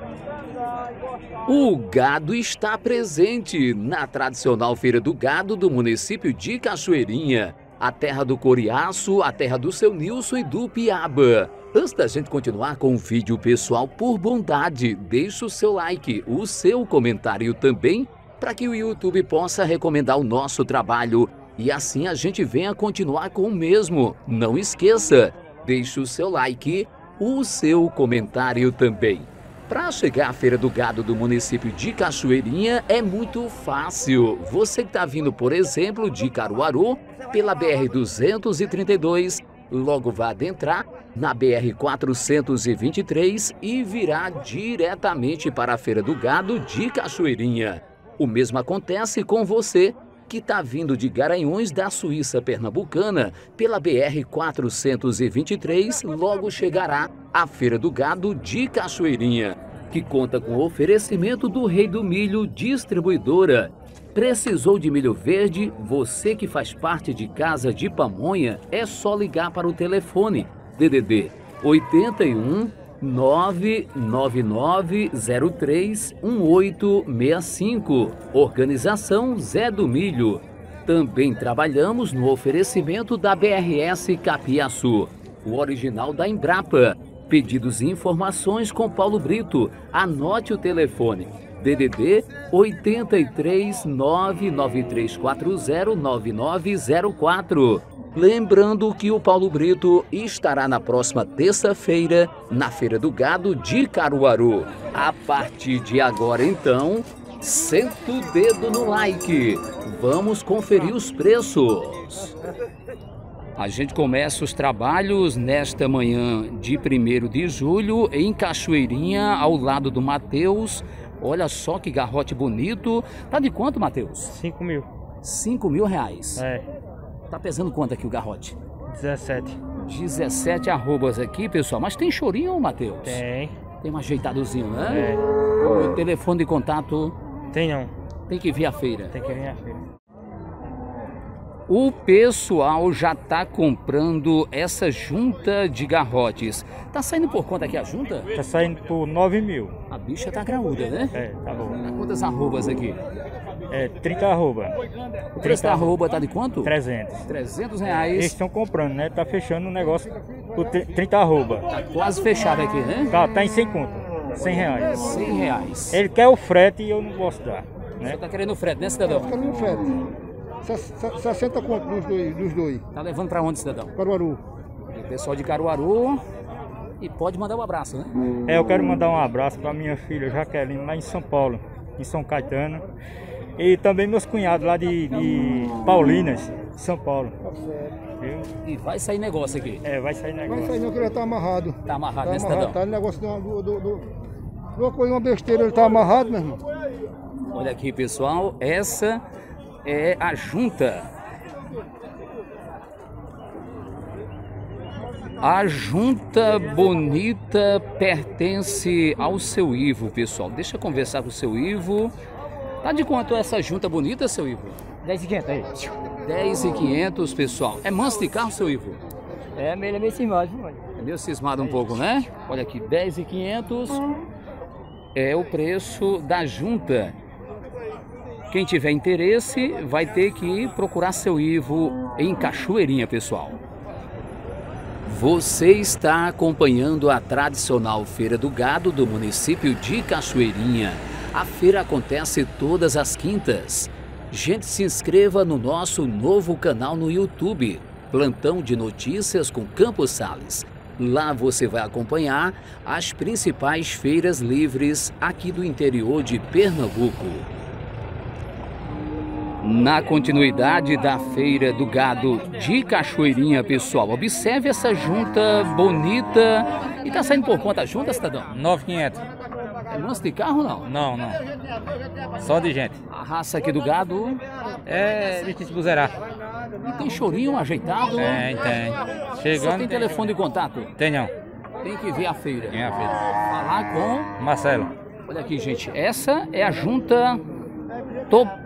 O gado está presente na tradicional Feira do Gado do município de Cachoeirinha, a terra do Coriaço, a terra do seu Nilson e do Piaba. Antes da gente continuar com o vídeo, pessoal, por bondade, deixe o seu like, o seu comentário também, para que o YouTube possa recomendar o nosso trabalho e assim a gente venha continuar com o mesmo. Não esqueça, deixe o seu like, o seu comentário também. Para chegar à Feira do Gado do município de Cachoeirinha é muito fácil. Você que está vindo, por exemplo, de Caruaru, pela BR-232, logo vai adentrar na BR-423 e virá diretamente para a Feira do Gado de Cachoeirinha. O mesmo acontece com você que está vindo de Garanhuns da Suíça Pernambucana, pela BR-423, logo chegará à Feira do Gado de Cachoeirinha, que conta com o oferecimento do Rei do Milho Distribuidora. Precisou de milho verde? Você que faz parte de Casa de Pamonha, é só ligar para o telefone DDD 81 999031865. Organização Zé do Milho. Também trabalhamos no oferecimento da BRS Capiaçu, o original da Embrapa. Pedidos e informações com Paulo Brito. Anote o telefone DDD 83 99340 9904. Lembrando que o Paulo Brito estará na próxima terça-feira na Feira do Gado de Caruaru. A partir de agora, então, senta o dedo no like. Vamos conferir os preços. A gente começa os trabalhos nesta manhã de 1º de julho em Cachoeirinha, ao lado do Matheus. Olha só que garrote bonito. Tá de quanto, Matheus? 5 mil. 5 mil reais? É. Tá pesando quanto aqui o garrote? 17. 17 arrobas aqui, pessoal. Mas tem chorinho, Matheus? Tem. Tem um ajeitadozinho, né? É. O telefone de contato? Tem não. Tem que vir à feira. Tem que vir à feira. O pessoal já tá comprando essa junta de garrotes. Tá saindo por quanto aqui a junta? Tá saindo por 9 mil. A bicha tá graúda, né? É, tá bom. Quantas arrobas aqui? É, 30 arroba. O preço da arroba tá de quanto? 300. 300 Eles reais. estão comprando, né? Tá fechando o negócio por 30 arroba. Tá quase fechado aqui, né? Tá em 100 conto. 100 reais. 100 reais. Ele quer o frete e eu não posso dar, né? Você tá querendo o frete, né, cidadão? Fica no frete. 60 conto dos dois. Tá levando pra onde, cidadão? Caruaru. O pessoal de Caruaru. E pode mandar um abraço, né? É, eu quero mandar um abraço para minha filha Jaqueline, lá em São Paulo, em São Caetano. E também meus cunhados lá de Paulinas, São Paulo. Viu? E vai sair negócio aqui. É, vai sair negócio. Mas isso aí não, que ele já tá amarrado. Tá amarrado, Tá né, amarrado, cidadão? tá no negócio de uma coisa, uma besteira, ele tá amarrado, meu irmão. Olha aqui, pessoal, essa é a junta. A junta bonita pertence ao seu Ivo, pessoal. Deixa eu conversar com o seu Ivo. Tá de quanto essa junta bonita, seu Ivo? 10,500 aí. 10.500, pessoal. É manso de carro, seu Ivo? É meio cismado, mano. É meio cismado um pouco, né? Olha aqui, 10.500 é o preço da junta. Quem tiver interesse vai ter que procurar seu Ivo em Cachoeirinha, pessoal. Você está acompanhando a tradicional Feira do Gado do município de Cachoeirinha. A feira acontece todas as quintas. Gente, se inscreva no nosso novo canal no YouTube, Plantão de Notícias com Campos Sales. Lá você vai acompanhar as principais feiras livres aqui do interior de Pernambuco. Na continuidade da Feira do Gado de Cachoeirinha, pessoal, observe essa junta bonita. E tá saindo por conta a junta, cidadão? 9,500. É manso de carro, não? Não, não. Só de gente. A raça aqui do gado É difícil buzerar. e tem chorinho ajeitado. Tem. Só Chegando. tem telefone de contato. Tem não. Tem que ver a feira. Tem a feira. Falar com... Marcelo. Olha aqui, gente. Essa é a junta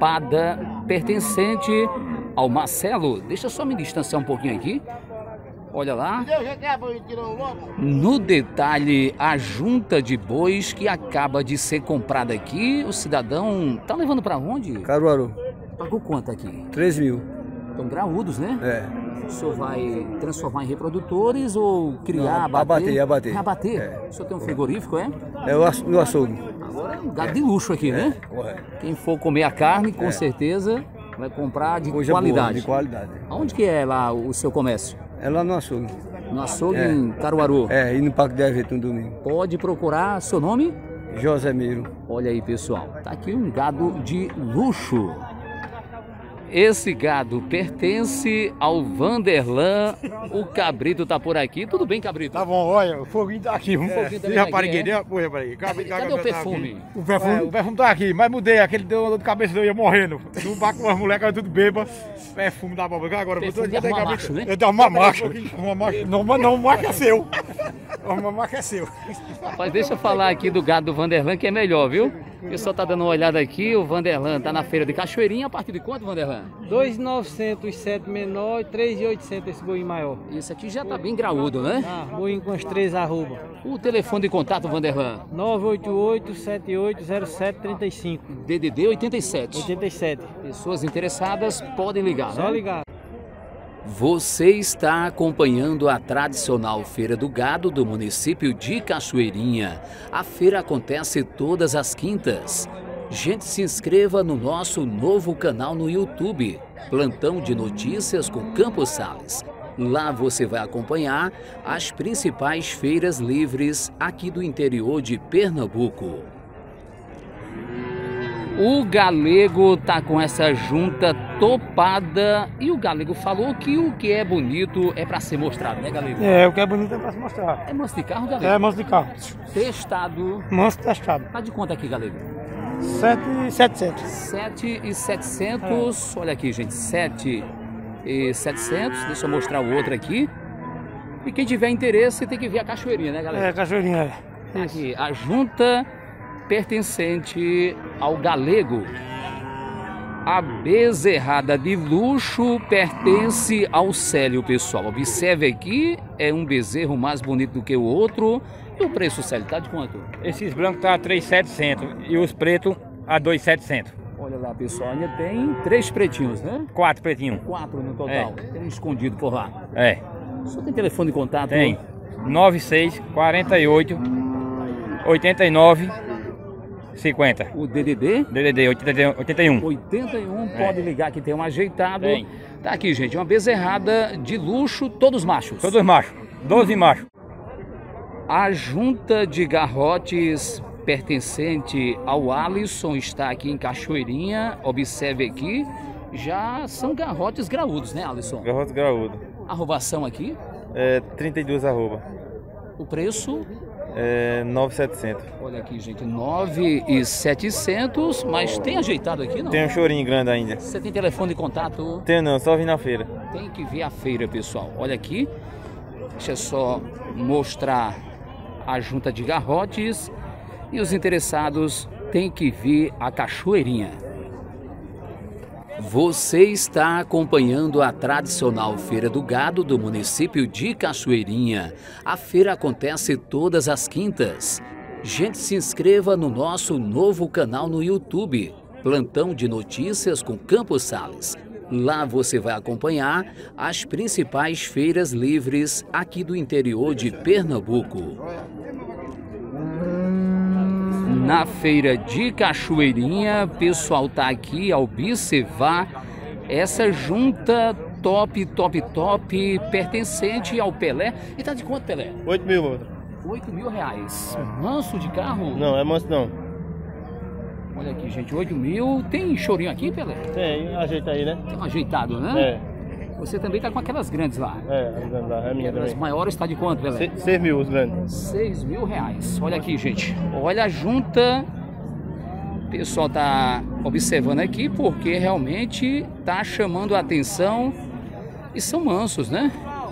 topada pertencente ao Marcelo. Deixa eu só me distanciar um pouquinho aqui. Olha lá. No detalhe, a junta de bois que acaba de ser comprada aqui, o cidadão tá levando para onde? Caruaru. Pagou quanto aqui? 3 mil. Estão graúdos, né? É. O senhor vai transformar em reprodutores ou criar, Não, abater? Abater? É. O senhor tem um frigorífico, é? É no açougue. Agora é um gado de luxo aqui, né? Correto. Quem for comer a carne, com certeza, vai comprar de Coisa qualidade. boa, de qualidade. Aonde que é lá o seu comércio? É lá no açougue. No açougue em Caruaru. É, e no Parque de Evento no domingo. Pode procurar seu nome? José Miro. Olha aí, pessoal. Tá aqui um gado de luxo. Esse gado pertence ao Vanderlan. O Cabrito tá por aqui. Tudo bem, Cabrito? Tá bom, olha, o foguinho tá aqui. foguinho também Já tá parei, aqui, é? Cadê o perfume? O perfume tá aqui, mas mudei. Aquele deu de cabeça, eu ia morrendo. No bar com as moleques, tudo bêbado. Perfume da boba. Agora, Perfume de arrumar macho, né? Eu dou uma marcha. Uma marcha. Não, uma marcha é seu. Uma marcha é seu. Rapaz, deixa eu falar aqui do gado do Vanderlan, que é melhor, viu? O pessoal tá dando uma olhada aqui. O Vanderlan tá na feira de Cachoeirinha. A partir de quanto, Vanderlan? 2.900 7 menor e 3.800 esse boinho maior. Isso aqui já tá bem graúdo, né? Ah, boinho com as 3 arroba. O telefone de contato, Vanderlan? 988-780735. DDD 87. 87. Pessoas interessadas podem ligar, Só né? ligar. Você está acompanhando a tradicional Feira do Gado do município de Cachoeirinha. A feira acontece todas as quintas. Gente, se inscreva no nosso novo canal no YouTube, Plantão de Notícias com Campos Sales. Lá você vai acompanhar as principais feiras livres aqui do interior de Pernambuco. O Galego tá com essa junta topada e o Galego falou que o que é bonito é para ser mostrado, né, Galego? É, o que é bonito é pra se mostrar. É manso de carro, Galego? É, manso de carro. Testado. Manso testado. Tá de conta aqui, Galego? 7.700. 7.700. Olha aqui, gente, 7.700. Deixa eu mostrar o outro aqui. E quem tiver interesse tem que ver a Cachoeirinha, né, Galego? É, Cachoeirinha. Tá aqui, a junta pertencente ao Galego. A bezerrada de luxo pertence ao Célio, pessoal. Observe aqui, é um bezerro mais bonito do que o outro. E o preço, Célio, tá de quanto? Esses brancos tá a 3.700 e os pretos a 2.700. Olha lá, pessoal, ainda tem 3 pretinhos, né? 4 pretinhos. 4 no total. Tem um escondido por lá. É. Só tem telefone de contato? Tem. 96 48 89 50. O DDD? DDD 81. 81, pode ligar que tem um ajeitado. Tem. Tá aqui, gente, uma bezerrada de luxo, todos machos. Todos machos. 12 machos. A junta de garrotes pertencente ao Alisson está aqui em Cachoeirinha. Observe aqui, já são garrotes graúdos, né, Alisson? Garrote graúdo. Arrobação aqui. É 32 arroba. O preço? É 9.700. Olha aqui, gente, 9.700, mas tem ajeitado aqui, não? Tem um chorinho grande ainda. Você tem telefone de contato? Tenho não, só vim na feira. Tem que ver a feira, pessoal. Olha aqui, deixa eu só mostrar a junta de garrotes e os interessados têm que ver a Cachoeirinha. Você está acompanhando a tradicional Feira do Gado do município de Cachoeirinha. A feira acontece todas as quintas. Gente, se inscreva no nosso novo canal no YouTube, Plantão de Notícias com Campos Sales. Lá você vai acompanhar as principais feiras livres aqui do interior de Pernambuco. Na feira de Cachoeirinha, pessoal tá aqui a observar essa junta top, pertencente ao Pelé. E tá de quanto, Pelé? 8 mil, mano. 8 mil reais. Manso de carro? Não, é manso não. Olha aqui, gente, 8 mil. Tem chorinho aqui, Pelé? Tem, ajeita aí, né? Tem um ajeitado, né? É. Você também tá com aquelas grandes lá. É, é minha As também. maiores tá de quanto, Pelé? 6 mil os grandes. 6 mil reais. Olha aqui, gente. Olha a junta. O pessoal tá observando aqui porque realmente tá chamando a atenção e são mansos, né?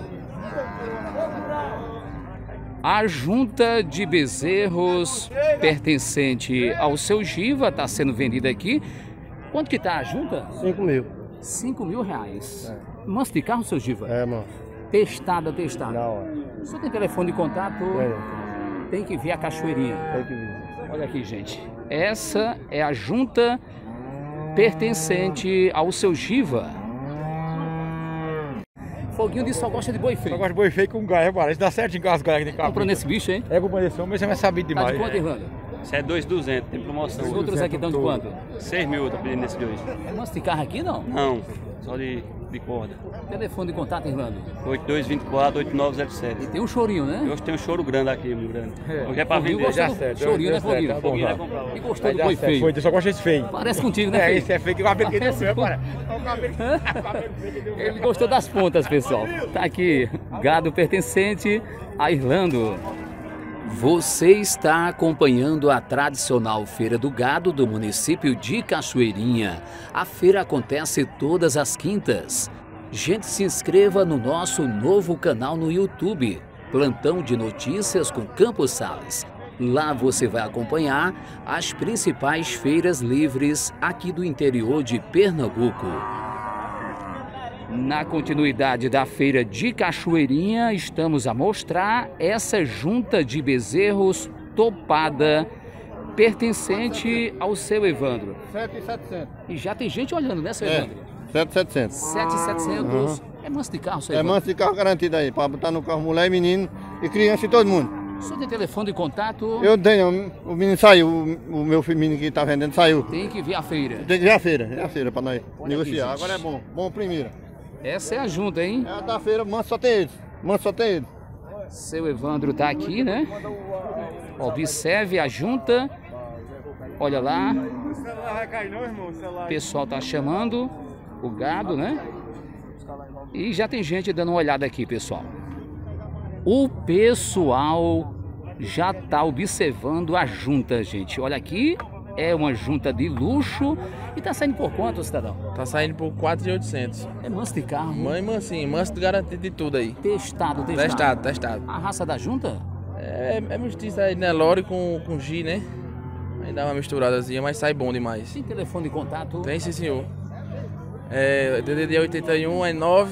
A junta de bezerros pertencente ao seu Giva está sendo vendida aqui. Quanto que tá a junta? 5 mil. 5 mil reais. Manso de carro, seu Giva? É, mano. Testada. Não, O senhor tem telefone de contato? Tem que vir a Cachoeirinha. tem que vir. Olha aqui, gente. Essa é a junta pertencente ao seu Giva. Foguinho de só gosta de boi feio. Só gosto de boi feio com gás, parece. Dá certo em gás aqui de carro. Comprando esse bicho, hein? É comprando esse homem, mas você vai saber Tá demais. de quanto, Irlanda? Isso é 2.200, tem promoção. Os outros aqui estão de quanto? 6 mil tá pedindo nesses dois. É manso de carro aqui, não? Não, só de corda. Telefone de contato, Irlanda. 8224-8907. E tem um chorinho, né? Hoje tem um choro grande aqui, muito grande. Hoje é pra Foguinho vender. gostou do chorinho, né, Foguinho? Foguinho vai comprar hoje. E gostou do boi feio? Foi, eu só gosto desse feio. Parece contigo, né, É, feio? esse é feio que o cabelo que deu meu, cara. Ele gostou das pontas, pessoal. Tá aqui, gado pertencente a Irlando. Você está acompanhando a tradicional Feira do Gado do município de Cachoeirinha. A feira acontece todas as quintas. Gente, se inscreva no nosso novo canal no YouTube, Plantão de Notícias com Campos Sales. Lá você vai acompanhar as principais feiras livres aqui do interior de Pernambuco. Na continuidade da feira de Cachoeirinha, estamos a mostrar essa junta de bezerros topada, pertencente ao seu Evandro. 7.700. E já tem gente olhando, né, seu Evandro? 7.700. 7.700. É manso de carro, seu É Evandro? manso de carro garantido aí, para botar no carro mulher, menino e criança e todo mundo. O senhor tem telefone de contato? Eu tenho, o menino saiu, o meu menino que tá vendendo saiu. Tem que vir à feira. Tem que ver a feira para nós negociar. aqui, gente. Agora é bom primeiro. Essa é a junta, hein? É a da feira, manso só tem eles. Manso só tem eles. Seu Evandro tá aqui, né? Observe a junta. Olha lá. O pessoal tá chamando o gado, né? E já tem gente dando uma olhada aqui, pessoal. O pessoal já tá observando a junta, gente. Olha aqui, é uma junta de luxo. E tá saindo por quanto, cidadão? Tá saindo por 4.800. É manso de carro. Mãe, mansinho, manso garantido de tudo aí. Testado. Testado. A raça da junta? É mestiça aí, né? Lore com G, né? Aí dá uma misturadazinha, mas sai bom demais. Tem telefone de contato? Tem sim, senhor. DDD 81 é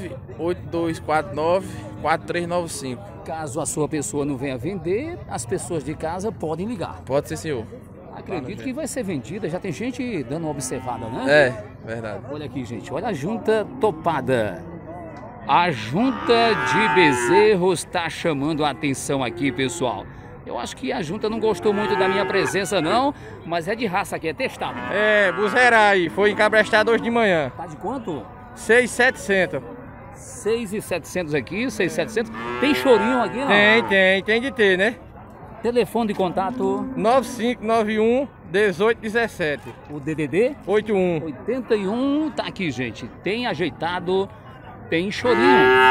98249-4395. Caso a sua pessoa não venha vender, as pessoas de casa podem ligar. Pode ser, senhor. Acredito que vai ser vendida, já tem gente dando uma observada, né? É, verdade. Olha aqui, gente, olha a junta topada. A junta de bezerros está chamando a atenção aqui, pessoal. Eu acho que a junta não gostou muito da minha presença, não, mas é de raça aqui, é testado. É, Buzerai, foi encabrestado hoje de manhã. Tá de quanto? 6.700. 6.700 aqui, 6.700. Tem chorinho aqui, não? Tem de ter, né? Telefone de contato 9591-1817. O DDD 81. 81 tá aqui, gente. Tem ajeitado, tem chorinho.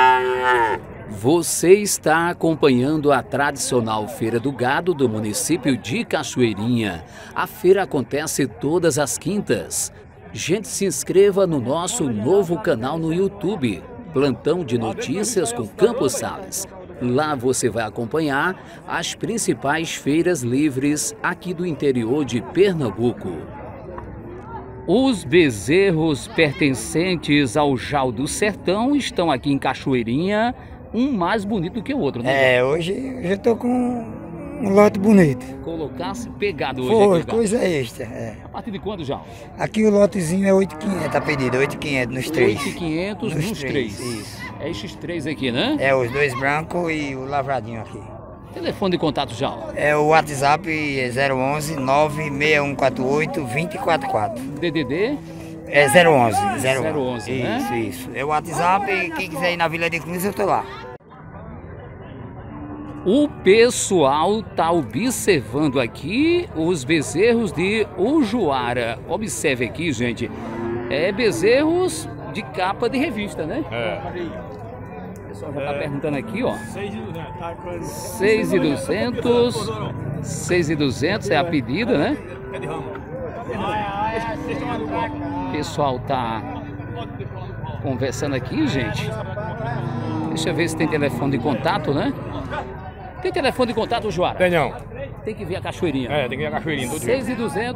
Você está acompanhando a tradicional Feira do Gado do município de Cachoeirinha. A feira acontece todas as quintas. Gente, se inscreva no nosso novo canal no YouTube, Plantão de Notícias com Campos Sales. Lá você vai acompanhar as principais feiras livres aqui do interior de Pernambuco. Os bezerros pertencentes ao Jal do Sertão estão aqui em Cachoeirinha, um mais bonito que o outro, né? Hoje eu tô com um lote bonito. Colocasse pegado hoje. Foi, aqui, coisa extra. A partir de quando, Jal? Aqui o lotezinho é 8.500, tá pedido, 8.500 nos três. 8.500 nos três. Isso. É esses três aqui, né? É, os dois brancos e o lavradinho aqui. Telefone de contato, Jal? É o WhatsApp 011 96148 2044. DDD? É 011. 011, né? Isso. É o WhatsApp e quem quiser ir na Vila de Cruz eu tô lá. O pessoal tá observando aqui os bezerros de Ujuara. Observe aqui, gente. É bezerros de capa de revista, né? O pessoal já tá perguntando aqui, ó. 6.200. 6.200 é a pedida, né? O pessoal tá conversando aqui, gente. Deixa eu ver se tem telefone de contato, né? Tem telefone de contato, Joara? Tem não. Tem que vir a Cachoeirinha. Tem que vir a Cachoeirinha.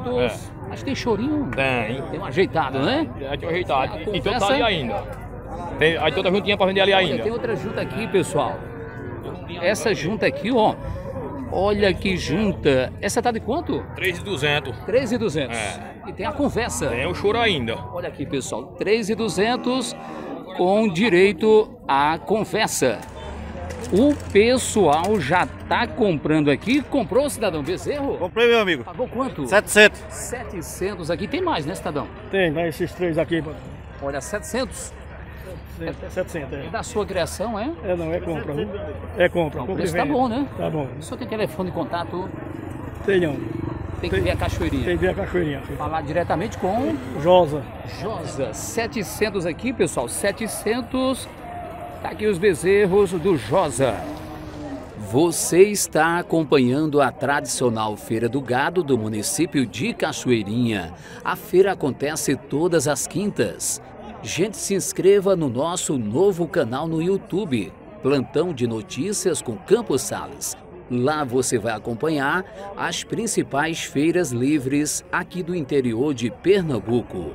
6.200. Acho que tem chorinho. Tem. Tem um ajeitado, né? Tem ajeitado. E todo tá ali ainda. Tem aí toda juntinha pra vender ali Olha, ainda. tem outra junta aqui, pessoal. Essa junta aqui, ó. Olha que junta. Essa tá de quanto? 3.200. 3.200. E tem a conversa. Tem o choro ainda. Olha aqui, pessoal. 3.200 com direito à conversa. O pessoal já tá comprando aqui. Comprou, cidadão Bezerro? Comprei, meu amigo. Pagou quanto? 700. 700 aqui. Tem mais, né, cidadão? Tem, vai esses três aqui. Olha, 700. 700, É da sua criação, é? É, não, é compra. Viu? É compra. O Compra e preço tá venda. bom, né? Tá bom. O senhor tem telefone de contato? Tenham. Tem que ver a cachoeirinha. Tem que ver a cachoeirinha. Falar diretamente com Josa. Josa. 700 aqui, pessoal. 700. Tá aqui os bezerros do Josa. Você está acompanhando a tradicional Feira do Gado do município de Cachoeirinha. A feira acontece todas as quintas. Gente, se inscreva no nosso novo canal no YouTube, Plantão de Notícias com Campos Sales. Lá você vai acompanhar as principais feiras livres aqui do interior de Pernambuco.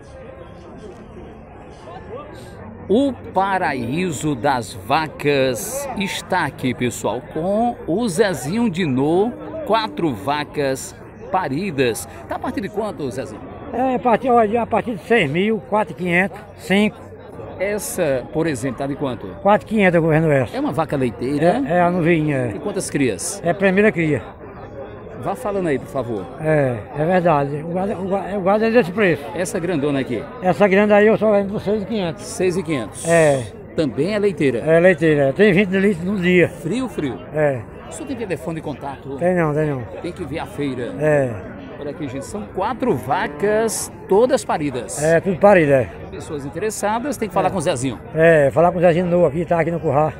O Paraíso das Vacas está aqui, pessoal, com o Zezinho Dinô, 4 vacas paridas. Tá a partir de quanto, Zezinho? A partir de 6 mil, 4.500, 5. Essa, por exemplo, tá de quanto? 4.500 eu vendo essa. É uma vaca leiteira? É a novinha. E quantas crias? É a primeira cria. Vá falando aí, por favor. É verdade. O gado é desse preço. Essa grandona aqui? Essa grande aí eu só vendo por 6.500. 6.500? É. Também é leiteira? É leiteira. Tem 20 litros no dia. Frio? É. O senhor tem telefone de contato? Tem não. Tem que ver a feira. É. Olha aqui, gente, são 4 vacas, todas paridas. É, tudo parido, é. Pessoas interessadas, tem que falar com o Zezinho. É, falar com o Zezinho novo aqui, tá aqui no curral.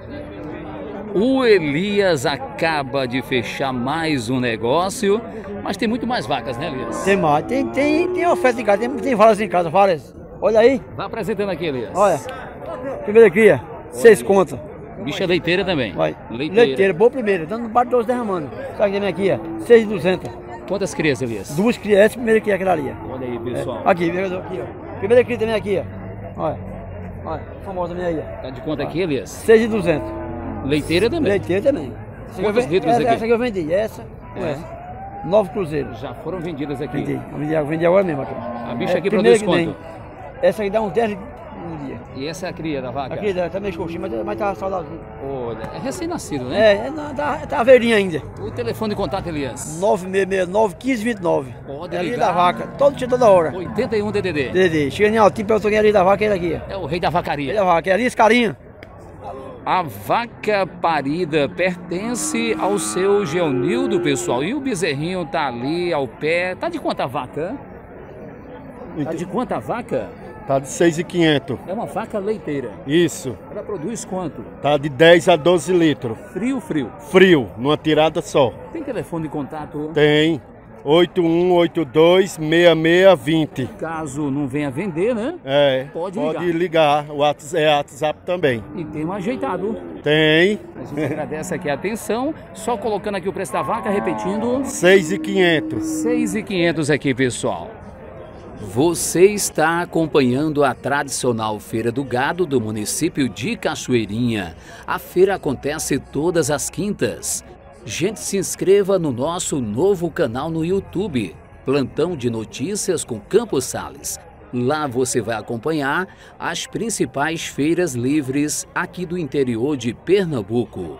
O Elias acaba de fechar mais um negócio, mas tem muito mais vacas, né, Elias? Tem mais, tem oferta em casa, tem várias em casa, várias. Olha aí. Vai apresentando aqui, Elias. Olha, primeira cria, 6 contas. Bicha leiteira também. Vai. Leiteira, boa primeira, dando no bar 12 derramando. Sabe que tem aqui, ó, 6.200. Quantas crias, Elias? 2 crias, essa primeira cria, aquela ali. Olha aí, pessoal. Aqui, ó. Primeira cria também aqui, ó. Olha, famosa também aí, ó. Tá de quanto aqui, Elias? 6.200. Leiteira também? Leiteira também. Quantos litros aqui? Essa que eu vendi, essa com essa. 9 cruzeiros. Já foram vendidas aqui? Vendi agora mesmo aqui. A bicha aqui produz quanto? Essa aqui dá uns 10 no dia. E essa é a cria da vaca? Aqui tá meio coxinha, mas tá saudável. Olha, é recém-nascido, né? Tá velhinha ainda. O telefone de contato, Elias? 9669-1529. Pode é ali ligar. da vaca, todo dia, toda hora. 81 DDD. DDD. Chega em Altinho, perguntou quem é ali da vaca, ele aqui. É o rei da vacaria. Rei da vaca, é ali esse carinho. A vaca parida pertence ao seu Geonildo, pessoal. E o bezerrinho tá ali ao pé. Tá de quanta vaca? Tá de quanta vaca? Tá de 6.500. É uma vaca leiteira. Isso. Ela produz quanto? Tá de 10 a 12 litros. Frio? Frio, numa tirada só. Tem telefone de contato? Tem. 8182-6620. Caso não venha vender, né? Pode ligar. O WhatsApp também. E tem um ajeitado. Tem. A gente agradece aqui a atenção. Só colocando aqui o preço da vaca, repetindo. 6.500. 6.500 aqui, pessoal. Você está acompanhando a tradicional Feira do Gado do município de Cachoeirinha. A feira acontece todas as quintas. Gente, se inscreva no nosso novo canal no YouTube, Plantão de Notícias com Campos Sales. Lá você vai acompanhar as principais feiras livres aqui do interior de Pernambuco.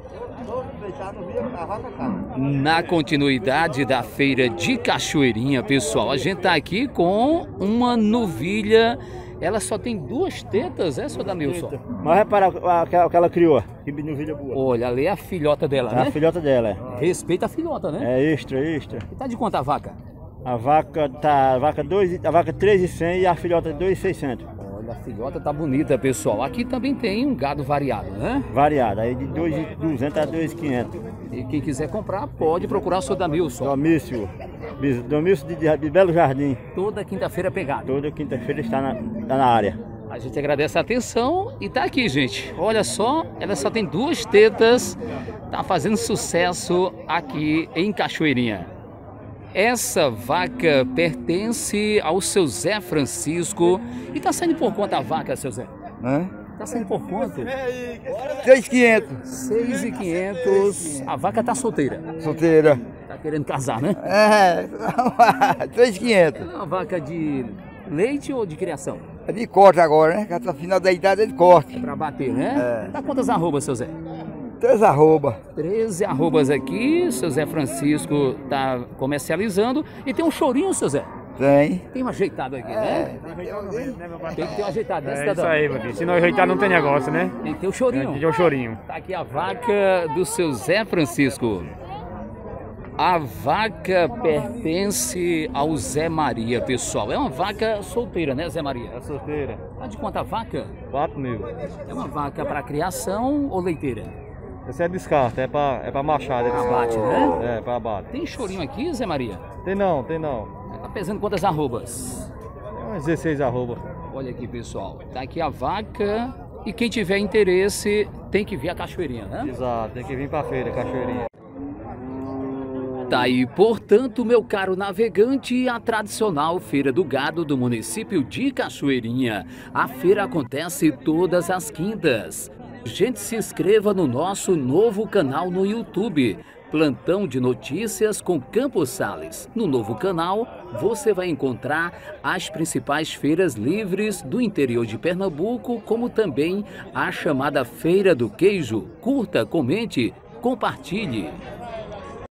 Na continuidade da feira de Cachoeirinha, pessoal, a gente tá aqui com uma novilha. Ela só tem 2 tetas, é, seu Danilson? Mas repara aquela criou, que novilha boa. Olha, ali é a filhota dela, né? A filhota dela, é. Respeita a filhota, né? É extra. E tá de quanto a vaca? A vaca 3.100 e a filhota 2.600. Olha, a filhota tá bonita, pessoal. Aqui também tem um gado variado, né? Variado, aí de 2.200 a 2.500. E quem quiser comprar, pode procurar o seu Damilson. Domício de Belo Jardim. Toda quinta-feira pegado. Toda quinta-feira está na área. A gente agradece a atenção e tá aqui, gente. Olha só, ela só tem 2 tetas. Tá fazendo sucesso aqui em Cachoeirinha. Essa vaca pertence ao seu Zé Francisco. E tá saindo por conta a vaca, seu Zé? Tá saindo por quanto? 3.500. 6.500. A vaca tá solteira. Solteira. Tá querendo casar, né? 3.500. É uma vaca de leite ou de criação? É de corte agora, né? Que ela tá final da idade é de corte. Pra bater, né? Tá quantas arrobas, seu Zé? 3 arrobas. 13 arrobas aqui, seu Zé Francisco tá comercializando. E tem um chorinho, seu Zé? Tem. Tem um ajeitado aqui, né? Tem que ter um ajeitado, né, cidadão? Isso aí, meu filho. Se não ajeitar, não tem negócio, né? Tem que ter o chorinho. Tem que ter o chorinho. Tá aqui a vaca do seu Zé Francisco. A vaca pertence ao Zé Maria, pessoal. É uma vaca solteira, né, Zé Maria? É solteira. Tá de quanto a vaca? 4 mil. É uma vaca para criação ou leiteira? Esse é descarte, é pra machada. Pra abate, né? É, pra abate. Tem chorinho aqui, Zé Maria? Tem não. Tá pesando quantas arrobas? É umas 16 arroba. Olha aqui, pessoal. Tá aqui a vaca. E quem tiver interesse tem que vir a cachoeirinha, né? Exato, tem que vir pra feira, cachoeirinha. Tá aí, portanto, meu caro navegante, a tradicional Feira do Gado do município de Cachoeirinha. A feira acontece todas as quintas. Gente, se inscreva no nosso novo canal no YouTube, Plantão de Notícias com Campos Sales. No novo canal, você vai encontrar as principais feiras livres do interior de Pernambuco, como também a chamada Feira do Queijo. Curta, comente, compartilhe.